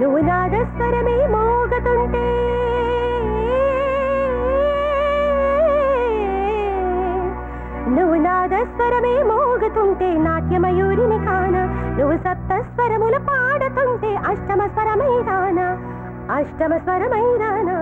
నువ్వు నాదస్వరమే మోగుతుంటే నువ్వు నాదస్వరమే మోగుతుంటే నాట్యమయూరిని కాన నువ్వు సప్తస్వరములు పాడుతుంటే అష్టమ స్వరమైదానా అష్టమ స్వరమైదానా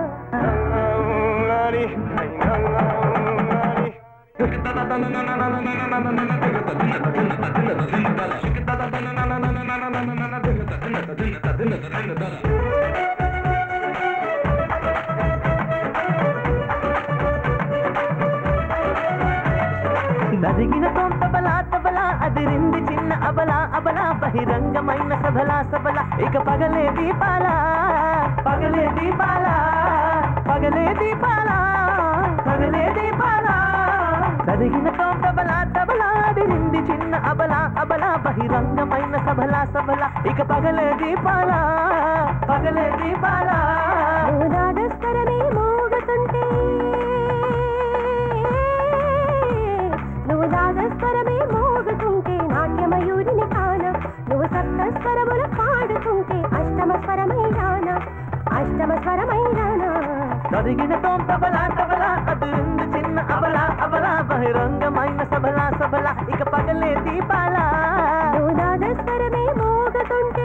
నదిగిన తబలా తబలా అదిరింది చిన్న అబలా అబలా బహిరంగమైన సబలా సబలా ఇక పగలే దీపాల పగలే దీపాల పగలే దీపాల పగలే దీపాల నదిగిన తబలా తబలా అదిరింది చిన్న అబలా అబలా బహిరంగమైన సబలా సబలా ఇక పగలే దీపాల పగలే దీపాల నాదస్వరమే మోగుతుంటే నువ్వు నాదస్వరమే మోగుతుంటే నాట్యమయూరిని కాన నువ్వు సప్తస్వరములు పాడుతుంటే అష్టమ స్వరమైదానా అష్టమ స్వరమైదానా నదిగిన తబలా తబలా అదిరింది చిన్న అబలా అబలా బహిరంగమైన సబలా సబలా ఇక పగలే దీపాల నువ్వు నాదస్వరమే మోగుతుంటే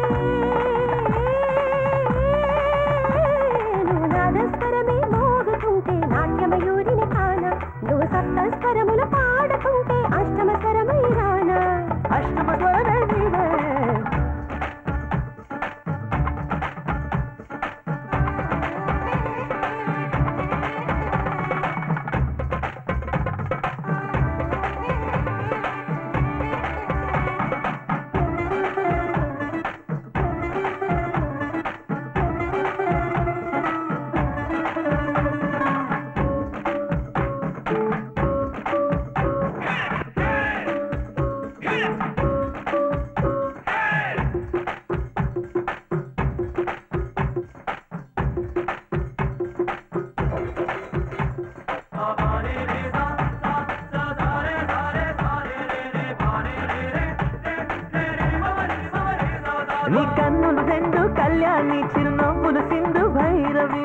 నువ్వు నాదస్వరమే మోగుతుంటే నాట్యమయూరిని కాన నువ్వు సప్తస్వరములు పాడుతుంటే అష్టమ స్వరమైదానా అష్టమ స్వరమే నీవే నీ కన్నులు రెండు కళ్యాణి చిరునవ్వులు సింధు భైరవి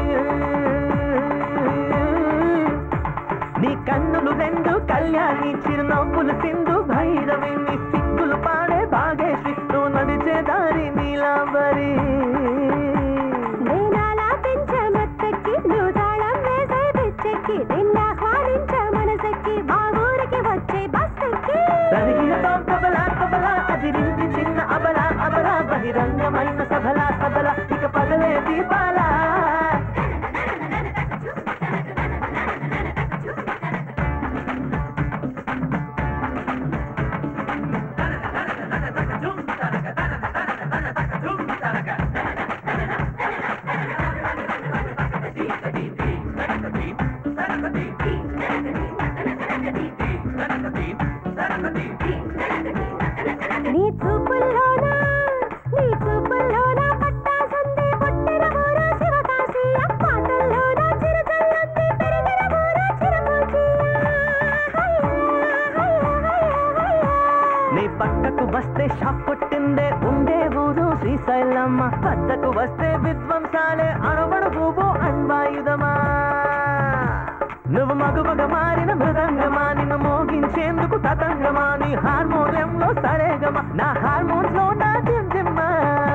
నీ కన్నులు రెండు కళ్యాణి చిరునవ్వులు సింధు భైరవి నీ సిగ్గులు పాడే భాగేశ్వరి నువ్వు నడిచే దారి నీలాంబరి నేనాలా పెంచే మెత్తకి నువ్వు తాళం వేసే పిచ్చెక్కి నిన్నాహ్వానించ మనసెక్కి మా ఊరికి వచ్చే బస్సెక్కి తరిగిన తబలా తబలా అదిరింది చిన్న అబలా అబలా బహిరంగమైన సబలా సబలా ఇక పగలే దీపాల నీ చూపుల్లోనా పట్టాసంది పుట్టిన ఊరు శివకాశి పాటల్లోనా చిరుజల్లంది పెరిగిన ఊరు చిరపూచి నీ పక్కకు వస్తే షాక్ కొట్టిందే ఉండే ఊరు శ్రీశైలమ్మ పక్కకు వస్తే విధ్వంసాలే అణువణు భూభో అణ్వాయుధమా నువ్వు మగువగా మారిన మృదంగమా నిన్ను మోగించేందుకు తతంగమా నీ హార్మోనియంలో సరేగమా నా హార్మోన్స్ లో నా జిమ్జిమ్మా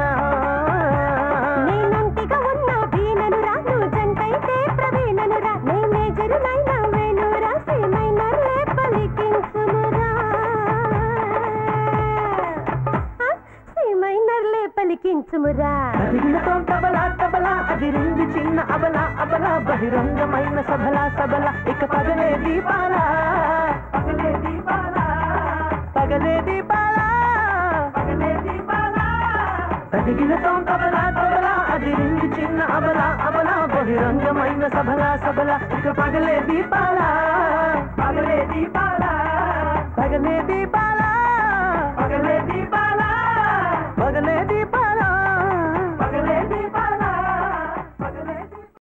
నేనంటిగా ఉన్న వీణనురా నువ్వు జంటైతే ప్రవీణనురా నే మేజరునైనా వేణురా శ్రీమైనర్లే పలికించుమురా శ్రీమైనర్లే పలికించుమురా తబలా తబలా అదిరింది చిన్న అబలా అబలా బహిరంగమైన సబలా సబలా ఇక పగలే దీపాల పగలే దీపాల పగలే దీపాల పగలే దీపాల తదిగిన తబలా తబలా అదిరింది చిన్న అబలా అబలా బహిరంగమైన సబలా సబలా ఇక పగలే దీపాల